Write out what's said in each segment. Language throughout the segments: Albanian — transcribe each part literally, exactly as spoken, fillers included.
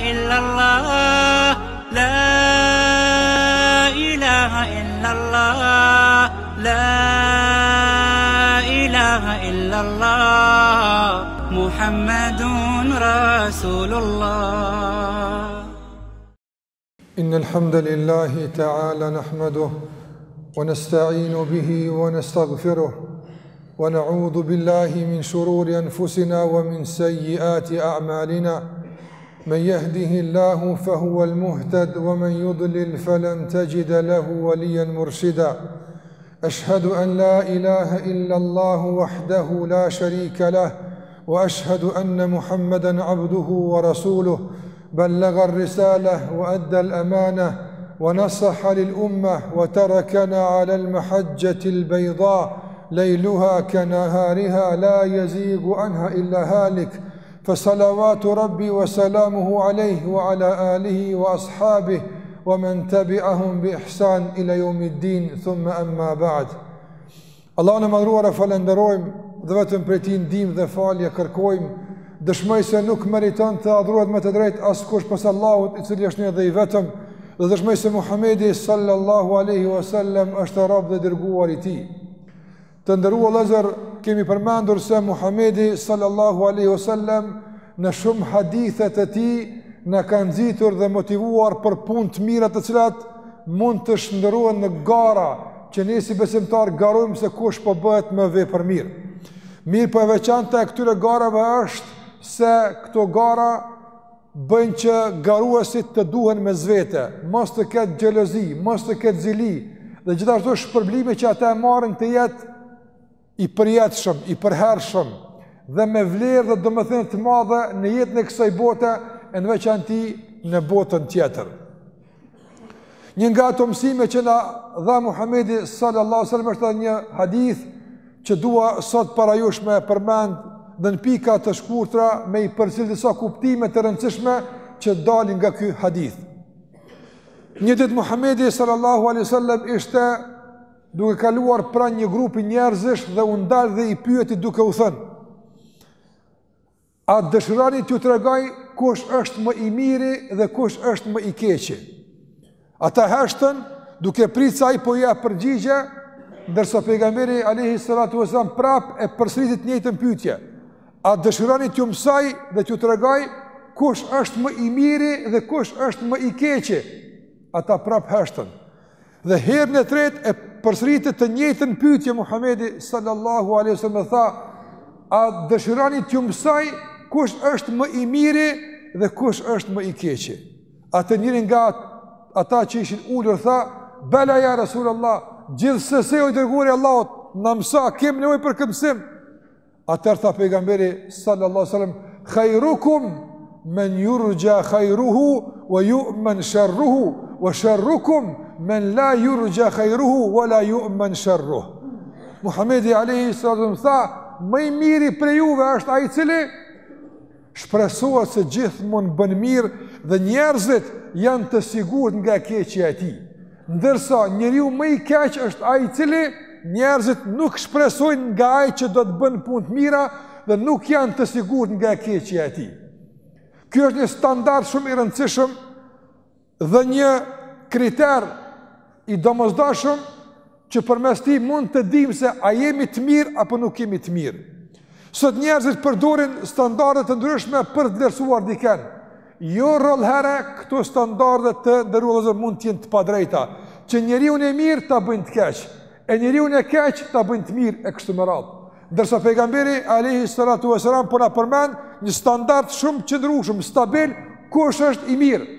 إلا الله لا إله إلا الله لا إله إلا الله محمد رسول الله. إن الحمد لله تعالى نحمده ونستعين به ونستغفره ونعوذ بالله من شرور أنفسنا ومن سيئات أعمالنا. من يهده الله فهو المهتد ومن يضلل فلن تجد له وليا مرشدا. أشهد أن لا إله إلا الله وحده لا شريك له وأشهد أن محمدا عبده ورسوله بلغ الرسالة وأدى الأمانة ونصح للأمة وتركنا على المحجة البيضاء ليلها كنهارها لا يزيغ عنها إلا هالك. فصلوات ربي وسلامه عليه وعلى آله وأصحابه ومن تبعهم بإحسان إلى يوم الدين ثم أما بعد. Allah në madhruar e falenderojmë dhe vetëm prej tij ndihmë dhe falje kërkojmë. Dëshmoj se nuk meriton të adhurohet me të drejtë askush pas Allahut, i cili është një dhe i vetëm, dhe dëshmoj se Muhamedi sallallahu alaihi wasallam është rob dhe dërguar i tij. Të nderuar vëllezër, kemi përmendur se Muhamedi sallallahu alaihi wasallam në shumë hadithe të tij na ka nxitur dhe motivuar për punë të mira të cilat mund të shndërrohen në gara që ne si besimtar garojmë se kush po bëhet më vepër mirë. Mirë po e veçanta e këtyre garave është se këto gara bëjnë që garuesit të duhen me zvete, mos të ketë xhelozi, mos të ketë zili, dhe gjithashtu shpërblimi që ata e marrin të jetë i përjetshëm, i përhershëm dhe me vlerë dhe domethënie të madhe në jetën e kësaj bote e në veçanti në botën tjetër. Një nga ato mësime që na dha Muhamedi sallallahu alaihi wasallam është një hadith që dua sot para jush me përmend dhe në pika të shkurtra me i përcjell disa kuptime të rëndësishme që dalin nga ky hadith. Një ditë Muhamedi sallallahu alaihi wasallam ishte duke kaluar pranë një grupi njerëzish dhe u ndal dhe i pyeti duke u thënë: a dëshironi t'ju tregoj kush është më i miri dhe kush është më i keqi? Ata heshtën duke pritë sa i po ja përgjigje, ndërsa pejgamberi alayhi salatu wasallam prap e përsëriti të njëjtën pyetje: a dëshironi t'ju mësoj dhe t'ju tregoj kush është më i miri dhe kush është më i keqi? Ata prap heshtën. Dhe herën e tretë e përsëriti të njëjtën pyetje Muhamedi sallallahu alaihi wasallam tha: a dëshironi t'ju mësoj kush është më i miri dhe kush është më i keqi? Atë njëri nga ata që ishin ulur tha: bela ja Rasulullah, gjithsesi o i dërguari i Allahut, na mëso, kem nevojë për këtë mësim. Atëherë tha pejgamberi sallallahu alaihi wasallam: khairukum man yurja khairuhu wa yu'man sharruhu wa sharrukum man la yurja khairuhu wa la yu'man sharruhu. Muhamedi alayhi sallam tha: më i miri për juve është ai i cili shpresohet se gjithmonë bën mirë dhe njerëzit janë të sigurt nga keqja e tij. Ndërsa njeriu më i keq është ai i cili njerëzit nuk shpresojnë nga ai që do të bën punë të mira dhe nuk janë të sigurt nga keqja e tij. Ky është një standard shumë i rëndësishëm dhe një kriter i domosdoshëm që përmes tij mund të dimë se a jemi të mirë apo nuk jemi të mirë. Sot njerëzit përdorin standarde të ndryshme për të vlerësuar dikën. Jo rrallëherë këto standarde të ndërruar mund të jenë të padrejta, që njeriu i mirë ta bëjnë të keq, e njeriu i keq ta bëjnë të mirë e kështu me radhë. Ndërsa pejgamberi alayhi salatu wasalam po na përmend një standard shumë qëndrueshëm, stabil, kush është i mirë.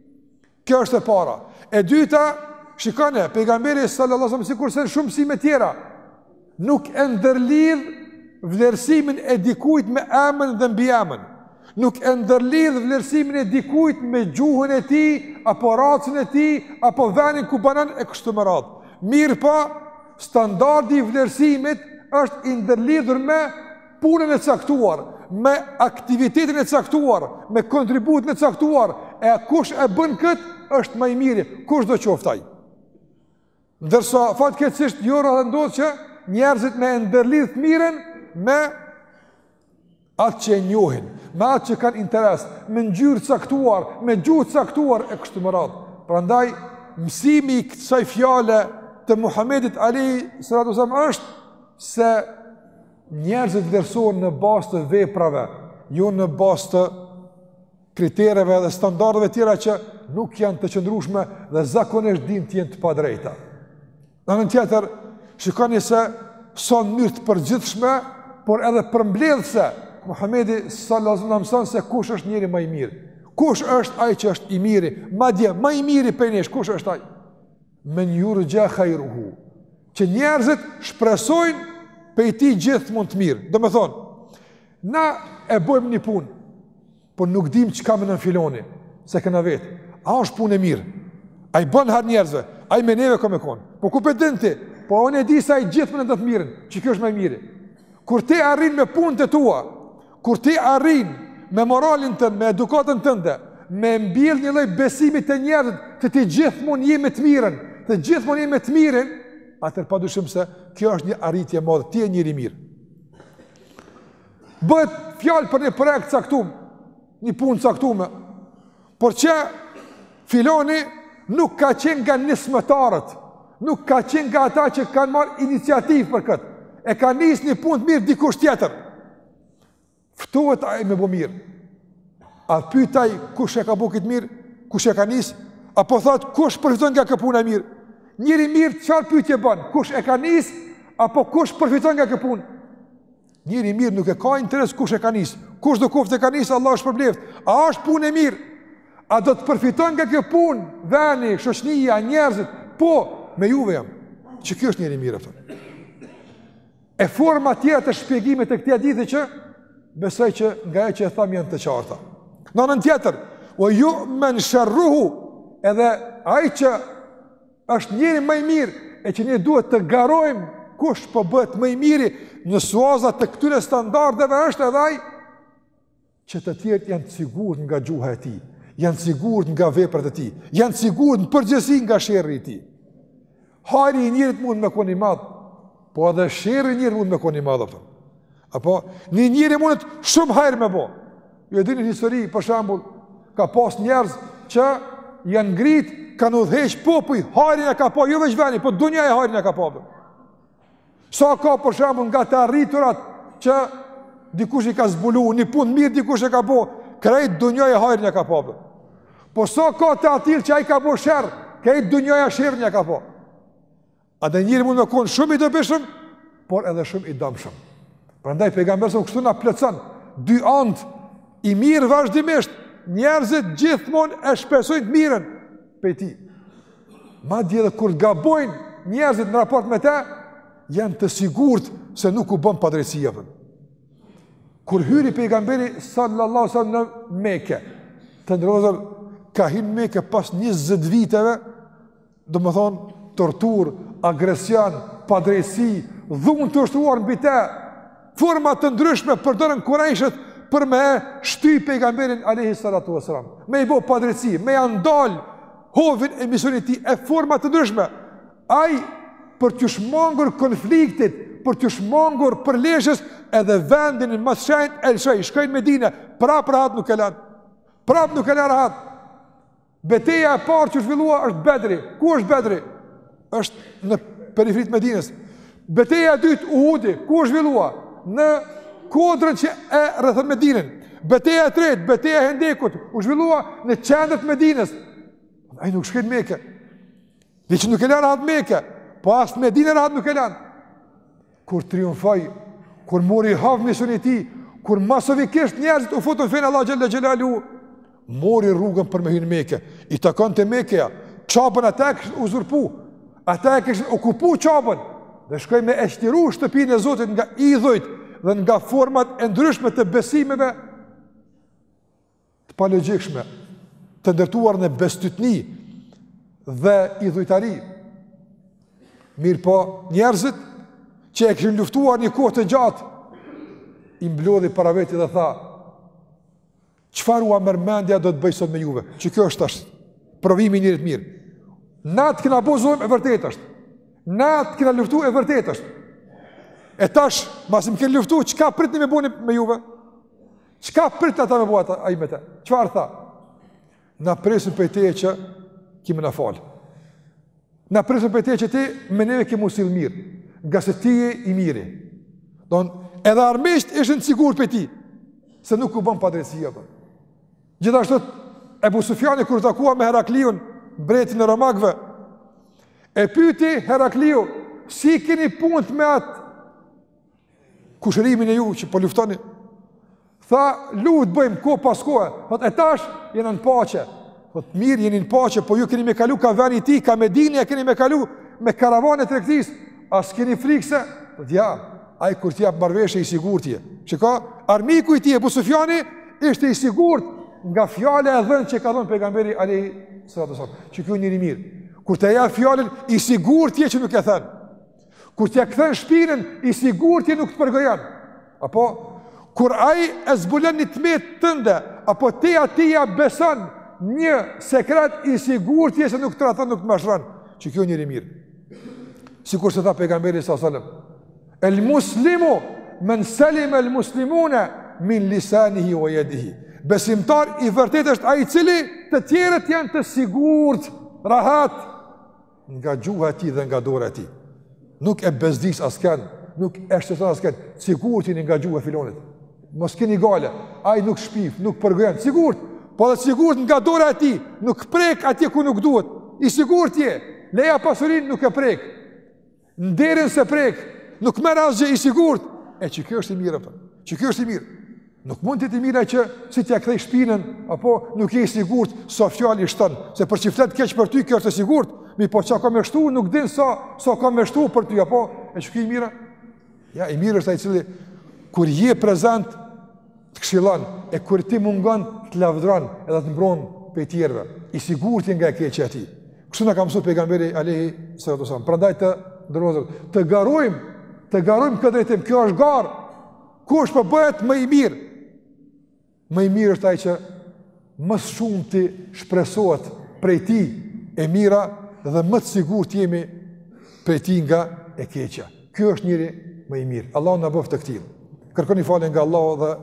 Kjo është e para. E dyta, shikone, pejgamberi sallallahu alaihi wasallam sikurse në shumë mësime tjera nuk e ndërlidh vlerësimin e dikujt me emën dhe mbiemën. Nuk e ndërlidh vlerësimin e dikujt me gjuhën e tij, apo racën e tij, apo vendin ku banon e kështu me radhë. Mirë pa, standardi i vlerësimit është i ndërlidhur me punën e caktuar, me aktivitetin e caktuar, me kontributin e caktuar, e kush e bën këtë është më i miri, kush do qoftë ai. Ndërsa fatkeqësisht jo rreth ndodh që njerëzit me ndërlidh të mirën me atë që e njohin, me atë që kanë interes, me ngjyrë caktuar, me gjuhë caktuar e kështu me radhë. Prandaj mësimi i kësaj fjale të Muhamedit alayhi salatu wasallam është se njerëzit vlerësohen në bazë të veprave, jo në bazë të kritereve dhe standardeve tjera që nuk janë të qëndrueshme dhe zakonisht din të jenë të padrejta. Në anën tjetër, shikoni se son mënyrë të përgjithshme, por edhe përmbledhse. Muhamedi sallallahu alaihi wasallam mëson se kush është njeri më i mirë. Kush është ai që është i miri? Madje më i miri prej nesh, kush është ai? Men yurja khairuhu. Që njerëzit shpresojnë prej tij gjithmonë të mirë. Do të thonë, na e bëjmë një punë, por nuk dim çka më nën filoni, se kena vetë. A është punë e mirë? Ai bën har njerëzve, ai me neve kom e kon. Po ku pe din ti? Po unë e di se ai gjithmonë do të mirën, që kjo është më i miri. Kur ti arrin me punët e tua, kur ti arrin me moralin tënd, me edukatën tënde, me mbjell një lloj besimi te njerëzit, se ti gjithmonë je me të mirën, të gjithmonë je me të mirën, atëherë padyshim se kjo është një arritje e madhe, ti je njëri i mirë. Bëhet fjalë për një projekt caktuar, një punë caktuar, por që filoni nuk ka qenë nga nismëtarët, nuk ka qenë nga ata që kanë marrë iniciativë për këtë. E ka nisë një punë të mirë dikush tjetër. Ftohet ai me bë mirë. A pytaj kush e ka bë këtë mirë, kush e ka nisë, apo thot kush përfiton nga kjo punë e mirë? Njëri mirë çfarë pyetje bën? Kush e ka nisë apo kush përfiton nga kjo punë? Njëri mirë nuk e ka interes kush e ka nisë. Kush do koftë e ka nisë, Allah është përbleft. A është punë e mirë? A do të përfiton nga kjo punë veni, shoqënia, njerëzit? Po, me juve jam. Që kjo është njëri mirë ato. E forma tjera të shpjegimit të këtij hadithi që besoj që nga ajo që e tham janë të qarta. Në anën tjetër, o ju men sharruhu, edhe ai që është njëri më i mirë e që ne duhet të garojmë kush po bëhet më i miri në suaza të këtyre standardeve është edhe ai që të tjerët janë të sigurt nga gjuha e tij, janë të sigurt nga veprat e tij, janë të sigurt në përgjithësi nga sherrri i tij. Hajri i njerit mund me qenë i madh, po edhe sherrri i njerit mund me qenë i madh apo. Apo një njeri mund shumë hajër me bo. Ju e dini histori, për shembull, ka pas njerëz që janë ngrit, kanë udhëheq popull, hajrin e ka pa, jo veç veni, po dunja e hajrin e ka pa. Sa ka për shembull nga të arriturat që dikush i ka zbulu, një punë mirë dikush e ka bo, krejt dunja e hajrin e ka pa. Po sa ka të atil që ai ka bo sherr, krejt dunja e sherrin e ka pa. A dhe njëri mund me konë shumë i dobishëm, por edhe shumë i dëmshëm. Prandaj pejgamberi sa kështu na plotson dy anë i mirë vazhdimisht, njerëzit gjithmonë e shpresojnë të mirën prej tij. Madje edhe kur gabojnë njerëzit në raport me të, janë të sigurt se nuk u bën padrejti apo. Kur hyri pejgamberi sallallahu alaihi wasallam në Mekë, të ndrozur ka hyrë në Mekë pas njëzet viteve, domethënë tortur, agresion, padrejti, dhunë të ushtruar mbi të, forma të ndryshme përdorën Kurajshët për me shty pejgamberin alayhi salatu wasalam. Me i bo padrejti, me ja ndal hovin e misionit të tij e forma të ndryshme. Ai për të shmangur konfliktit, për të shmangur përleshjes edhe vendin më të shenjtë El Shej, shkojnë në Medinë, prap rahat nuk e lan. Prap nuk e lan rahat. Betejë e parë që zhvillua është Bedri. Ku është Bedri? Është në periferitë të Medinës. Betejë e dytë Uhudi, ku është zhvillua? Në kodrën që e rrethon Medinën. Betejë e tretë, betejë e Hendekut, u zhvillua në qendër të Medinës. Ai nuk shkoi në Mekë. Dhe që nuk e lan rahat Mekë, po as në Medinë rahat nuk e lan. Kur triumfoi, kur mori hav misionin e tij, kur masovikisht njerëzit u futën fen Allah xhalla xhelalu, mori rrugën për me hyrë në Mekë. I takonte Mekëja, çapën ata kishin uzurpu, ata kishin okupu çapën. Dhe shkoj me eshtiru shtëpinë e Zotit nga idhujt dhe nga format e ndryshme të besimeve të palogjikshme, të ndërtuar në bestytni dhe idhujtari. Mirë po, njerëzit që e kishin luftuar një kohë të gjatë, i mblodhi para vetit dhe tha, çfarë ua mërmendja do të bëj sot me juve? Që kjo është tash provimi i njerit mirë. Na të kena bozojmë e vërtet është. Na të kena luftu e vërtet është. E tash, mas më kena luftu, çka pritni me buni me juve? Çka prit ata me bota ai me të? Çfarë tha? Na presim për te që kime na fal. Na presim për te që ti me neve kemi usil mirë, nga se ti je i miri. Don, edhe armisht ishin sigur për ti, se nuk u bën padrejtësia. Gjithashtu Ebu Sufjani kur takua me Herakliun, mbretin e romakëve, e pyeti Herakliu, si keni punë me atë kushërimin e ju që po luftoni? Tha, lut bëjmë ko pas kohë. Thot, e tash jena në paqe. Thot, mirë jeni në paqe, po ju keni me kalu ka veni ti, ka Medinja, keni me kalu me karavane tregtis. As keni frikse? Thot, ja, ai kur t'jap marrëveshje i sigurt je. Shiko, armiku i tij Ebu Sufjani ishte i sigurt nga fjala e dhënë që ka dhënë pejgamberi alayhi salatu wasallam. Që ky njeri mirë. Kur të jap fjalën i sigurt je që nuk e thën. Kur t'ja kthen shpinën i sigurt je nuk të përgojon. Apo kur ai e zbulon një tmet tënde, apo ti atia beson një sekret i sigurt je se nuk të rathon, nuk të mashron. Që ky njeri mirë. Sikur se tha pejgamberi sallallahu alaihi wasallam, el muslimu men salima el muslimuna min lisanihi wa yadihi. Besimtar i vërtet është ai i cili të tjerët janë të sigurt, rahat nga gjuha e tij dhe nga dora e tij. Nuk e bezdis askën, nuk e shtetson askën, sigurt jeni nga gjuha e filonit. Mos keni gale, ai nuk shpif, nuk përgojon, sigurt, po dhe sigurt nga dora e tij, nuk prek atje ku nuk duhet. I sigurt je, leja pasurinë nuk e prek. Nderin se prek, nuk merr asgjë, i sigurt. E që kjo është i mirë apo? Që kjo është i mirë. Nuk mund të jetë i mirë që si t'ja kthej shpinën, apo nuk je i sigurt sa fjali shton, se për çiftet keq për ty kjo është e sigurt, mi po çka ka më shtu, nuk din sa sa ka më shtu për ty apo e që kjo i mirë? Ja, i mirë është ai i cili kur je prezant të këshillon, e kur ti mungon të lavdron edhe të mbron pe tjerëve. I sigurt je nga e keqja e tij. Kështu na ka mësuar pejgamberi alayhi salatu wasallam. Prandaj të ndërozë, të garojmë, të garojmë këtë drejtim. Kjo është garë. Kush po bëhet më i mirë? Më i mirë është ai që më shumë ti shpresohet prej tij e mira dhe më të sigurt jemi prej tij nga e keqja. Ky është njëri më i mirë. Allahu na bëft të këtij. Kërkoni falje nga Allahu dhe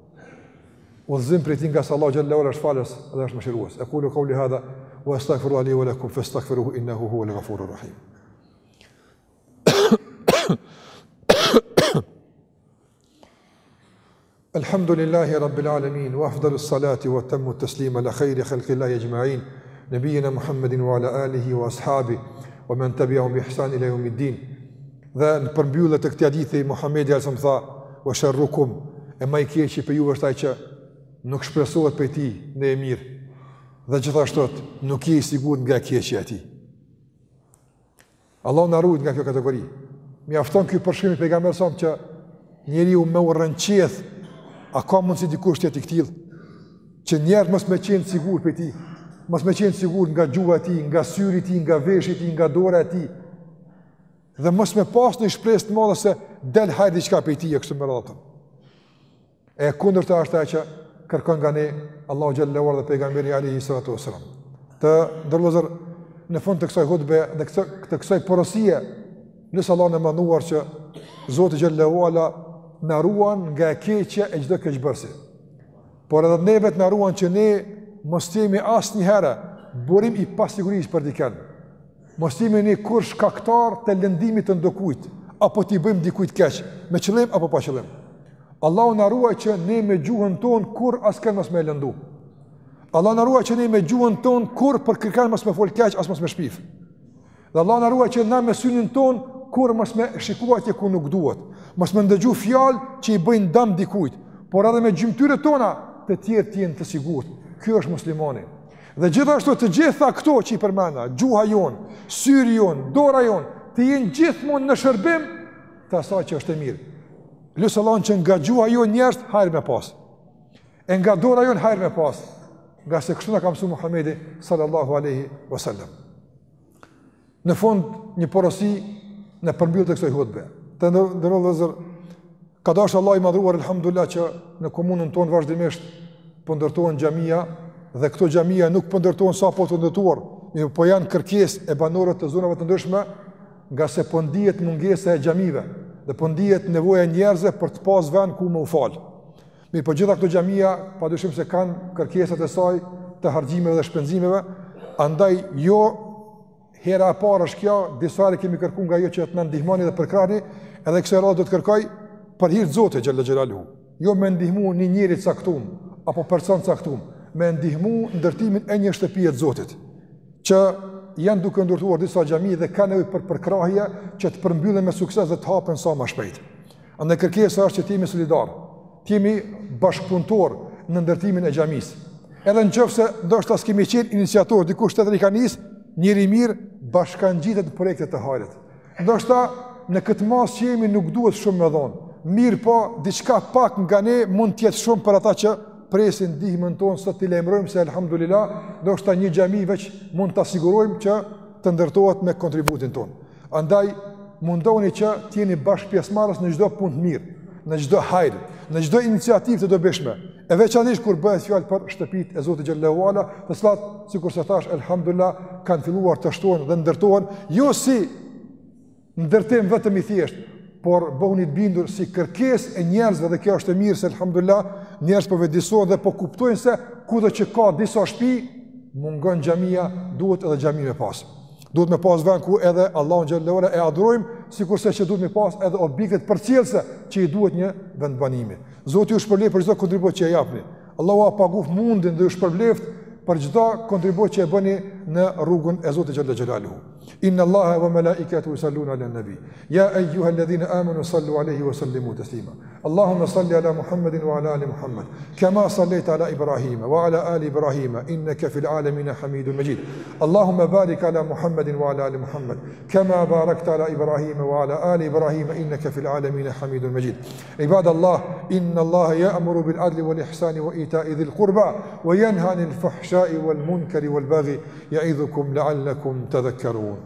udhëzim prej tij nga se Allahu xhallahu ala është falës dhe është mëshirues. Aqulu qawli hadha wa astaghfirullaha li wa lakum fastaghfiruhu innahu huwal ghafurur rahim. Alhamdulillahi rabbil alamin wa afdalus salati wa tammu at-taslima ala khayri khalqillahi ajma'in nabiyina Muhammadin wa ala alihi wa ashabihi wa man tabi'ahum bi ihsan ila yawmiddin. Dhe në përmbyllje të këtij hadithi Muhamedi alaihi wasallam tha wa sharrukum, e më i keqi për ju është ai që nuk shpresohet prej tij në e mirë dhe gjithashtu nuk je i sigurt nga keqja e tij. Allah na ruaj nga kjo kategori. Mjafton ky përshkrim i pejgamberit sa që njeriu më u rënqeth. A ka mundësi dikush të jetë i këtill që njerëz mos më qenë sigurt për ti, mos më qenë sigurt nga gjuha e tij, nga syri i tij, nga veshi i tij, nga dora e tij. Dhe mos më pas në shpresë të madhe se del hajr diçka për ti e kështu me radhë. E kundërta është ajo që kërkon nga ne Allahu xhallahu ala dhe pejgamberi alayhi salatu wasalam. Të ndërlozur në fund të kësaj hutbe dhe këtë të kësaj porosie, nëse Allah na manduar që Zoti xhallahu ala na ruan nga e keqja e çdo keqbërsi. Por edhe neve të na ruan që ne mos jemi asnjëherë burim i pasigurisë për dikën. Mos jemi ne kur shkaktar të lëndimit të ndokujt, apo t'i bëjmë dikujt keq, me qëllim apo pa qëllim. Allahu na ruaj që ne me gjuhën tonë kur askën mos më lëndu. Allah na ruaj që ne me gjuhën tonë kur për kërkan mos më fol keq, as mos më shpif. Dhe Allah na ruaj që na me synin tonë kur mos më shikoj atje ku nuk duhet. Mos më ndëgju fjalë që i bëjnë dëm dikujt, por edhe me gjymtyrët tona të tjerë të jenë të sigurt. Ky është muslimani. Dhe gjithashtu të gjitha këto që i përmenda, gjuha jon, syri jon, dora jon, të jenë gjithmonë në shërbim të asaj që është e mirë. Lusë Allahun që nga gjuha jon njerëz hajër me pas. E nga dora jon hajër me pas. Nga se kështu na ka mësuar Muhamedi sallallahu alaihi wasallam. Në fund një porosi në përmbyllje të kësaj hutbe. Të ndërrohet vëllazër, ka dashur Allah i madhruar elhamdulillah që në komunën tonë vazhdimisht po ndërtohen xhamia dhe këto xhamia nuk po ndërtohen sa po të ndërtuar, po janë kërkesë e banorëve të zonave të ndryshme, nga se po ndihet mungesa e xhamive dhe po ndihet nevoja e njerëzve për të pas vend ku më u fal. Mirë, po gjitha këto xhamia padyshim se kanë kërkesat e saj të harxhimeve dhe shpenzimeve, andaj jo hera e parë është kjo, disa herë kemi kërkuar nga jo që të na ndihmoni dhe përkrahni, edhe kësaj radhë do të kërkoj për hir të Zotit xhalla xhelaluhu. Jo me ndihmu një njeri të caktuar apo person të caktuar, me ndihmu ndërtimin e një shtëpie të Zotit, që janë duke ndërtuar disa xhami dhe kanë nevojë për përkrahje që të përmbyllen me sukses dhe të hapen sa më shpejt. Andaj kërkesa është që të jemi solidar, të jemi bashkëpunëtor në ndërtimin e xhamisë. Edhe nëse ndoshta s'kemi qenë iniciator, dikush tjetër i ka nis, njëri mirë bashkangjitet në projekte të hajrit. Ndoshta në këtë mas që jemi nuk duhet shumë me dhonë, mirë po diçka pak nga ne mund të jetë shumë për ata që presin ndihmën tonë, sot t'i lajmërojmë se elhamdulillah, ndoshta një xhami veç mund ta sigurojmë që të ndërtohet me kontributin tonë. Andaj mundoni që të jeni bashkë pjesëmarrës në çdo punë të mirë, në çdo hajër, në çdo iniciativë të dobishme. E veçanërisht kur bëhet fjalë për shtëpitë e Zotit xhallahu ala, të cilat, sikur se thash, elhamdulillah, kanë filluar të shtohen dhe ndërtohen, jo si ndërtim vetëm i thjeshtë, por bëhuni të bindur si kërkesë e njerëzve, dhe kjo është e mirë se elhamdulillah njerëz po vëdësohen dhe po kuptojnë se kudo që ka disa shtëpi, mungon xhamia, duhet edhe xhami me pas. Duhet me pas vend ku edhe Allahun xhallahu ala e adhurojmë, sikurse që duhet me pas edhe objektet përcjellëse që i duhet një vendbanimi. Zoti ju shpërblet për çdo kontribut që e japni. Allahu a paguaf mundin dhe ju shpërblet për çdo kontribut që e bëni në rrugën e Zotit xhallahu xhelaluhu. Inna Allaha wa malaikatahu yusalluna ala nabi. Ya ayyuhalladhina amanu sallu alayhi wa sallimu taslima. Allahumma salli ala Muhammadin wa ala ali Muhammad, kama sallaita ala Ibrahim wa ala ali Ibrahim innaka fil alamin Hamidum Majid. Allahumma barik ala Muhammadin wa ala ali Muhammad, kama barakta ala Ibrahim wa ala ali Ibrahim innaka fil alamin Hamidum Majid. Ibadallah, inna Allaha ya'muru bil adli wal ihsani wa ita'i dhil qurba wa yanha 'anil fahsha'i wal munkari wal baghi ya'idhukum la'allakum tadhakkarun.